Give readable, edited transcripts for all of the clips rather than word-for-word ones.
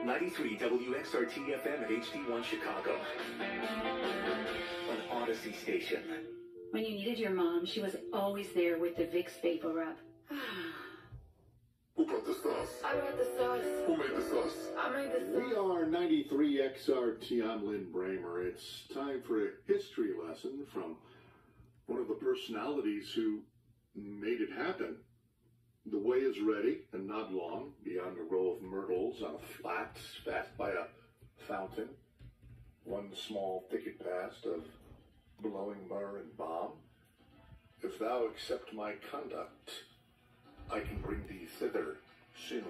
93 WXRT FM at HD1 Chicago. An Odyssey station. When you needed your mom, she was always there with the Vicks Vapor Rub. Who brought the sauce? I brought the sauce. Who made the sauce? I made the sauce. We are 93 XRT. I'm Lynn Bramer. It's time for a history lesson from one of the personalities who made it happen. The way is ready and not long beyond a row of myrtles on a flat fast by a fountain. One small thicket past of blowing myrrh and balm. If thou accept my conduct, I can bring thee thither soon.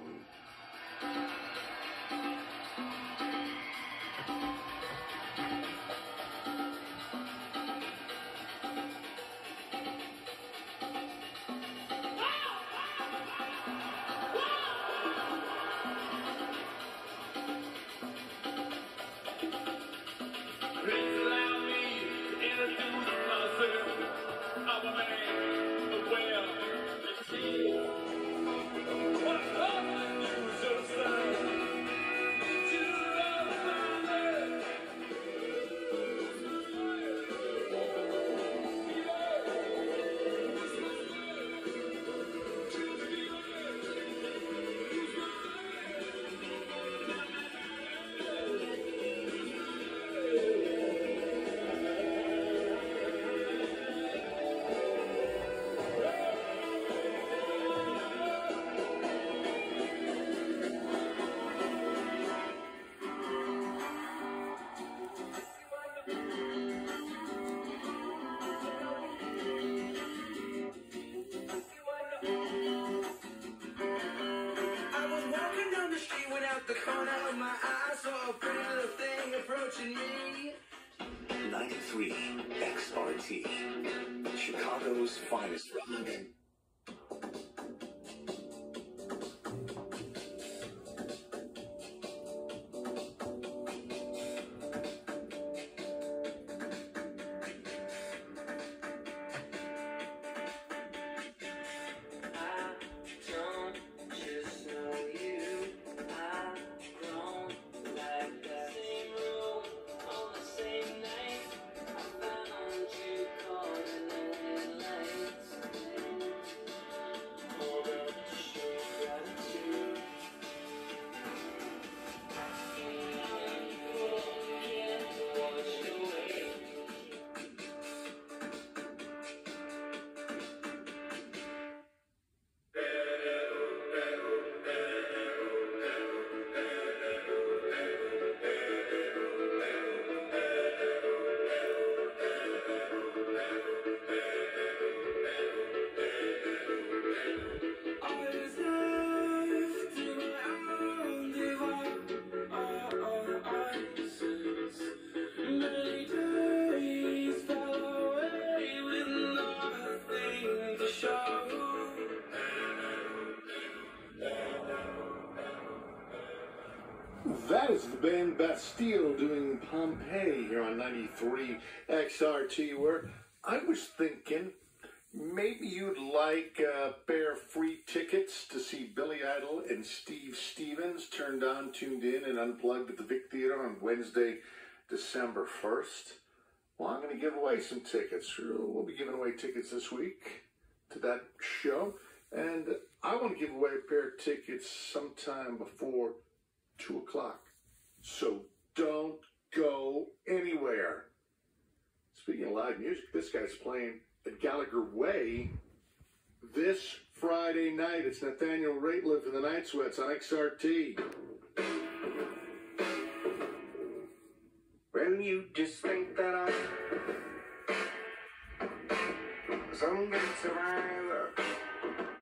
The corner of my eye saw a pretty little thing approaching me. 93 XRT. Chicago's finest rock. That is the band Bastille doing Pompeii here on 93 XRT, where I was thinking maybe you'd like a pair of free tickets to see Billy Idol and Steve Stevens turned on, tuned in, and unplugged at the Vic Theater on Wednesday, December 1st. Well, I'm going to give away some tickets. We'll be giving away tickets this week to that show, and I want to give away a pair of tickets sometime before 2 o'clock. So don't go anywhere. Speaking of live music, this guy's playing at Gallagher Way this Friday night. It's Nathaniel Rateliff and the Night Sweats on XRT. Well, you just think that some gets around.